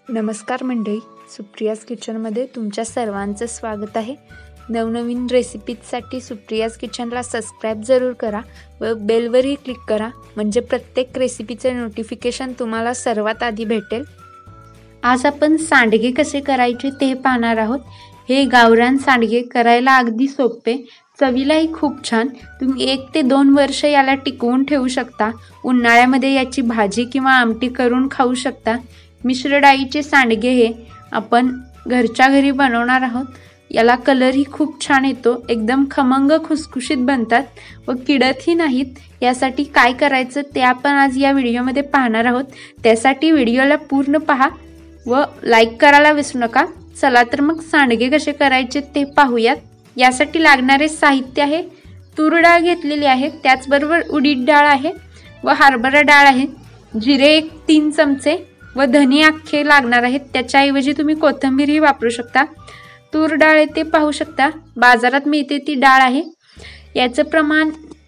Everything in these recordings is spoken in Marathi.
नमस्कार मंडळी, सुप्रियाज किचनमध्ये तुमच्या सर्वांचं स्वागत आहे. नवनवीन रेसिपीजसाठी सुप्रियाज किचनला सबस्क्राईब जरूर करा व बेलवरही क्लिक करा, म्हणजे प्रत्येक रेसिपीचं नोटिफिकेशन तुम्हाला सर्वात आधी भेटेल. आज आपण सांडगे कसे करायचे ते पाहणार आहोत. हे गावरान सांडगे करायला अगदी सोपे, चवीलाही खूप छान. तुम्ही 1 ते 2 वर्ष याला टिकवून ठेवू शकता. उन्हाळ्यामध्ये याची भाजी किंवा आमटी करून खाऊ शकता. मिश्र डाळीचे सांडगे हे आपण घरच्या घरी बनवणार आहोत. याला कलरही खूप छान येतो, एकदम खमंग खुसखुशीत बनतात व किडतही नाहीत. यासाठी काय करायचं ते आपण आज या व्हिडिओमध्ये पाहणार आहोत. त्यासाठी व्हिडिओला पूर्ण पहा व लाईक करायला विसरू नका. चला तर मग सांडगे कसे करायचे ते पाहूयात. यासाठी लागणारे साहित्य आहे: तूर डाळ घेतलेली आहे, त्याचबरोबर उडीद डाळ आहे व हरभरा डाळ आहे. जिरे 3 चमचे व धने अख्खे लागणार आहेत. त्याच्याऐवजी तुम्ही कोथिंबीरही वापरू शकता. तूर डाळ आहे ते पाहू शकता, बाजारात मिळते ती डाळ आहे. याचं प्रमाण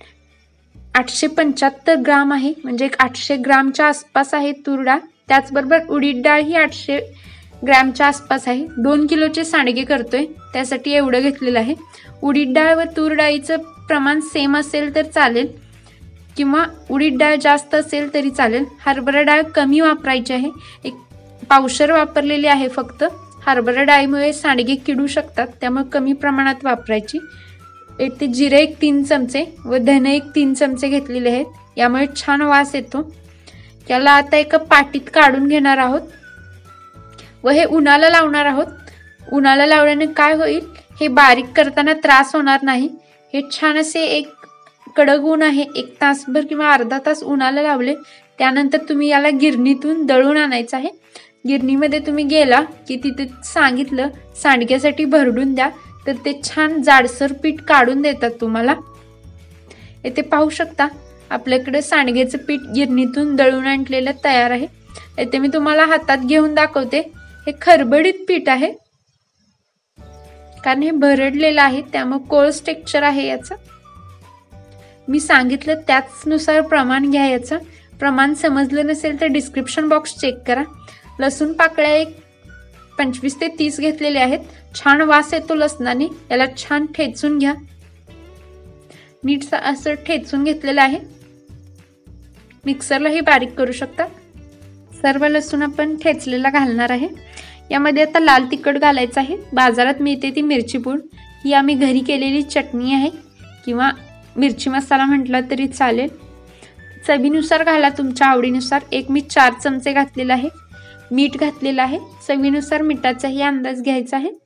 875 ग्राम आहे, म्हणजे 800 ग्रामच्या आसपास आहे तूर डाळ. त्याचबरोबर उडीद डाळ ही 800 ग्रामच्या आसपास आहे. 2 किलोचे सांडगे करतोय त्यासाठी एवढं घेतलेलं आहे. उडीद डाळ व तूर डाळीचं प्रमाण सेम असेल तर चालेल किंवा उडीद डाळ जास्त असेल तरी चालेल. हरभरा डाळ कमी वापरायची आहे, 1 पावशर वापरलेली आहे फक्त. हरभरा डाळीमुळे सांडगे किडू शकतात, त्यामुळे कमी प्रमाणात वापरायची. ते जिरे 3 चमचे व धने 3 चमचे घेतलेले आहेत, यामुळे छान वास येतो. याला आता एका पाटीत काढून घेणार आहोत व हे उन्हाला लावणार आहोत. उन्हाला लावल्याने काय होईल, हे बारीक करताना त्रास होणार नाही. हे छान असे एक कडक ऊन आहे, 1 तासभर किंवा अर्धा तास उन्हाला लावले. त्यानंतर तुम्ही याला गिरणीतून दळून आणायचं आहे. गिरणीमध्ये तुम्ही गेला की तिथे सांगितलं सांडग्यासाठी भरडून द्या, तर ते छान जाडसर पीठ काढून देतात तुम्हाला. येथे पाहू शकता आपल्याकडे सांडग्याचं पीठ गिरणीतून दळून आणलेलं तयार आहे. येथे मी तुम्हाला हातात घेऊन दाखवते. हे खरबडीत पीठ आहे, कारण हे भरडलेलं आहे, त्यामुळे कोळस टेक्स्चर आहे याचं. मी सांगितलं त्याचनुसार प्रमाण घ्या. याचं प्रमाण समजलं नसेल तर डिस्क्रिप्शन बॉक्स चेक करा. लसूण पाकळ्या 25 ते 30 घेतलेले आहेत. छान वास येतो लसणाने, याला छान ठेचून घ्या. नीट असं ठेचून घेतलेलं आहे. मिक्सरलाही बारीक करू शकता. सर्व लसूण आपण ठेचलेला घालणार आहे. यामध्ये आता लाल तिखट घालायचं आहे. बाजारात मिळते ती मिरची पूड, ही आम्ही घरी केलेली चटणी आहे किंवा मिरची मसाला म्हटलं तरी चालेल. चवीनुसार घाला, तुमच्या आवडीनुसार. मी 4 चमचे घातलेला आहे. मीठ घातलेलं आहे. चवीनुसार मिठाचाही अंदाज घ्यायचा आहे.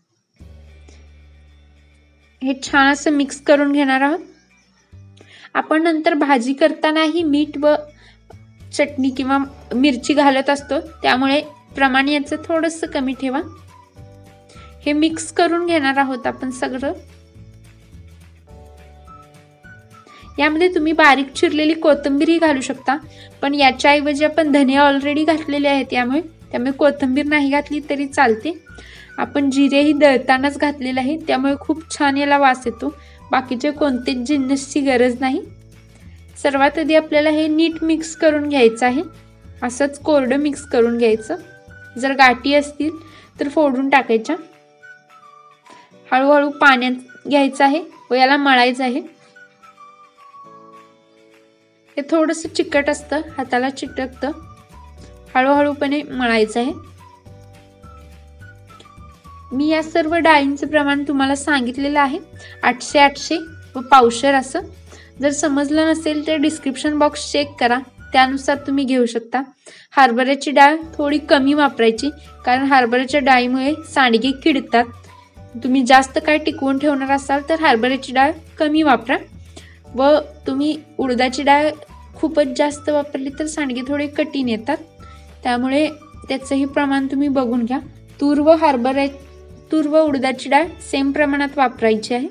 हे छान असं मिक्स करून घेणार आहोत. आपण नंतर भाजी करतानाही मीठ व चटणी किंवा मिरची घालत असतो, त्यामुळे प्रमाण याचं थोडंसं कमी ठेवा. हे मिक्स करून घेणार आहोत आपण सगळं. यामध्ये तुम्ही बारीक चिरलेली कोथिंबीरही घालू शकता, पण याच्याऐवजी आपण धने ऑलरेडी घातलेले आहेत, त्यामुळे कोथिंबीर नाही घातली तरी चालते. आपण जिरेही दळतानाच घातलेले आहे, त्यामुळे खूप छान याला वास येतो. बाकीचे कोणतेच जिन्नसची गरज नाही. सर्वात आधी आपल्याला हे नीट मिक्स करून घ्यायचं आहे. असंच कोरडं मिक्स करून घ्यायचं. जर गाठी असतील तर फोडून टाकायच्या. हळूहळू पाण्यात घ्यायचं आहे व याला मळायचं आहे. हे थोडंसं चिकट असतं, हाताला चिटकतं. हळूहळूपणे मळायचं आहे. मी या सर्व डाळींचं प्रमाण तुम्हाला सांगितलेलं आहे, 800 व पावशर असं. जर समजलं नसेल तर डिस्क्रिप्शन बॉक्स चेक करा, त्यानुसार तुम्ही घेऊ शकता. हरभऱ्याची डाळ थोडी कमी वापरायची, कारण हरभऱ्याच्या डाळीमुळे सांडगे किडतात. तुम्ही जास्त काय टिकवून ठेवणार असाल तर हरभऱ्याची डाळ कमी वापरा. व तुम्ही उडदाची डाळ खूपच जास्त वापरली तर सांडगे थोडे कठीण येतात, त्यामुळे त्याचंही प्रमाण तुम्ही बघून घ्या. तूर व उडदाची डाळ सेम प्रमाणात वापरायची आहे.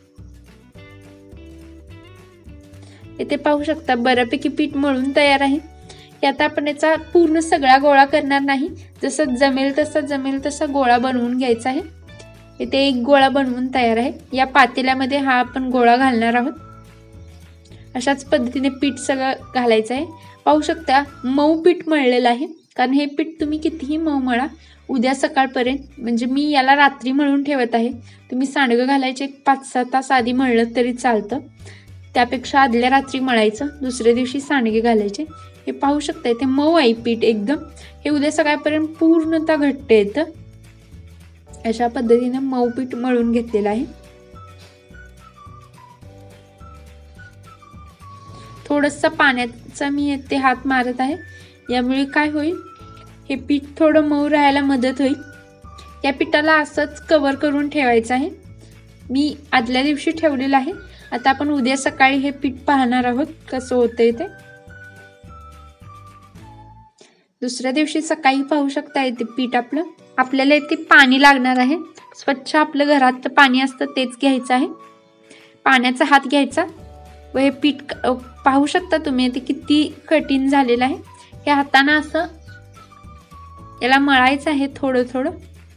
इथे पाहू शकता बऱ्यापैकी पीठ मळून तयार आहे. आता आपण याचा पूर्ण सगळा गोळा करणार नाही, जसं जमेल तसा गोळा बनवून घ्यायचा आहे. इथे एक गोळा बनवून तयार आहे. या पातेल्यामध्ये हा आपण गोळा घालणार आहोत. अशाच पद्धतीने पीठ सगळं घालायचं आहे. पाहू शकता मऊ पीठ मळलेलं आहे. कारण हे पीठ तुम्ही कितीही मऊ मळा, उद्या सकाळपर्यंत, म्हणजे मी याला रात्री मळून ठेवत आहे. तुम्ही सांडगं घालायचे 5-6 तास आधी मळलं तरी चालतं. त्यापेक्षा आदल्या रात्री मळायचं, दुसऱ्या दिवशी सांडगे घालायचे. हे पाहू शकता ते मऊ आहे पीठ एकदम. हे उद्या सकाळपर्यंत पूर्णतः घट्ट येतं. अशा पद्धतीने मऊ पीठ मळून घेतलेलं आहे. थोडंसं पाण्याचा मी येथे हात मारत आहे. यामुळे काय होईल, हे पीठ थोडं मऊ राहायला मदत होईल. या पिठाला असंच कव्हर करून ठेवायचं आहे. मी आदल्या दिवशी ठेवलेलं आहे. आता आपण उद्या सकाळी हे पीठ पाहणार आहोत कसं होतंय ते. दुसऱ्या दिवशी सकाळी पाहू शकता ते पीठ आपल्याला इथे पाणी लागणार आहे. स्वच्छ आपलं घरात पाणी असतं तेच घ्यायचं आहे. पाण्याचा हात घ्यायचा व हे पीठ पाहू शकता तुम्ही ते किती कठीण झालेलं आहे. हे हाताने असं याला मळायचं आहे. थोडं थोडं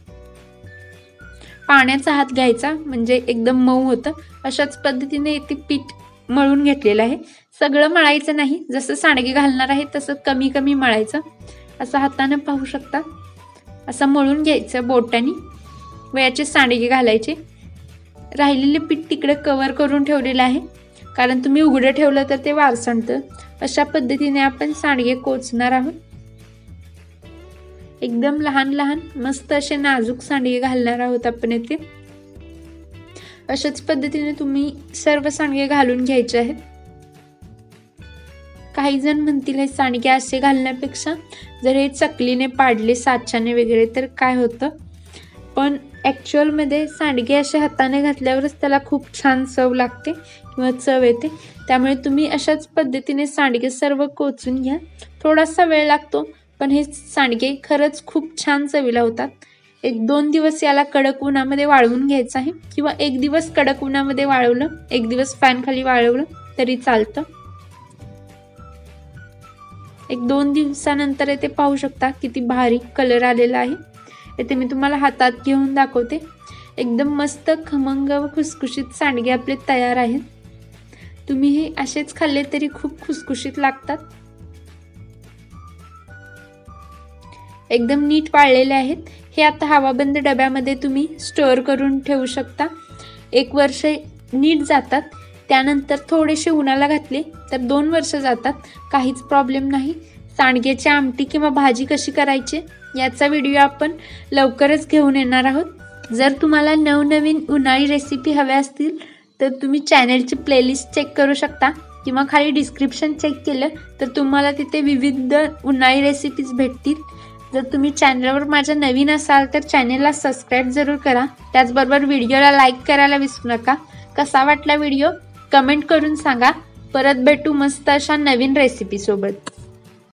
पाण्याचा हात घ्यायचा म्हणजे एकदम मऊ होतं. अशाच पद्धतीने ते पीठ मळून घेतलेलं आहे. सगळं मळायचं नाही, जसं सांडगे घालणार आहे तसं कमी कमी मळायचं. असं हाताने पाहू शकता असं मळून घ्यायचं बोटाने व याचे सांडगे घालायचे. राहिलेले पीठ तिकडे कव्हर करून ठेवलेलं आहे, कारण तुम्ही उघडं ठेवलं तर ते वारसणतं. अशा पद्धतीने आपण सांडगे कोचणार आहोत. एकदम लहान लहान मस्त असे नाजूक सांडगे घालणार आहोत आपण येथे. अशाच पद्धतीने तुम्ही सर्व सांडगे घालून घ्यायचे आहेत. काही जण म्हणतील हे सांडगे असे घालण्यापेक्षा जर हे चकलीने पाडले साच्याने वगैरे तर काय होतं, पण ॲक्च्युअलमध्ये सांडगे असे हाताने घातल्यावरच त्याला खूप छान चव लागते किंवा चव येते. त्यामुळे तुम्ही अशाच पद्धतीने सांडगे सर्व कोचून घ्या. थोडासा वेळ लागतो, पण हे सांडगे खरंच खूप छान चवीला होतात. 1-2 दिवस याला कडक उन्हामध्ये वाळवून घ्यायचं आहे, किंवा 1 दिवस कडक उन्हामध्ये वाळवलं, 1 दिवस फॅन खाली वाळवलं तरी चालतं. 1-2 दिवसानंतर इथे पाहू शकता किती भारी कलर आलेला आहे. इथे मी तुम्हाला हातात घेऊन दाखवते. एकदम मस्त खमंग व खुसखुशीत सांडगे आपले तयार आहेत. तुम्ही हे असेच खाल्ले तरी खूप खुसखुशीत लागतात. एकदम नीट वाळलेले आहेत. हे आता हवाबंद डब्यामध्ये तुम्ही स्टोअर करून ठेवू शकता. 1 वर्ष नीट जातात. त्यानंतर थोडेसे उन्हाला घातले तर 2 वर्ष जातात. काहीच प्रॉब्लेम नाही. सांडग्याची आमटी किंवा भाजी कशी करायची याचा व्हिडिओ आपण लवकरच घेऊन येणार आहोत. जर तुम्हाला नवनवीन उन्हाळी रेसिपी हव्या असतील तर तुम्ही चॅनलची प्लेलिस्ट चेक करू शकता, किंवा खाली डिस्क्रिप्शन चेक केलं तर तुम्हाला तिथे विविध उन्हाळी रेसिपीज भेटतील. जर तुम्ही चॅनलवर माझ्या नवीन असाल तर चॅनलला सबस्क्राईब जरूर करा. त्याचबरोबर व्हिडिओला लाईक करायला विसरू नका. कसा वाटला व्हिडिओ कमेंट करून सांगा. परत भेटू मस्त अशा नवीन रेसिपीसोबत.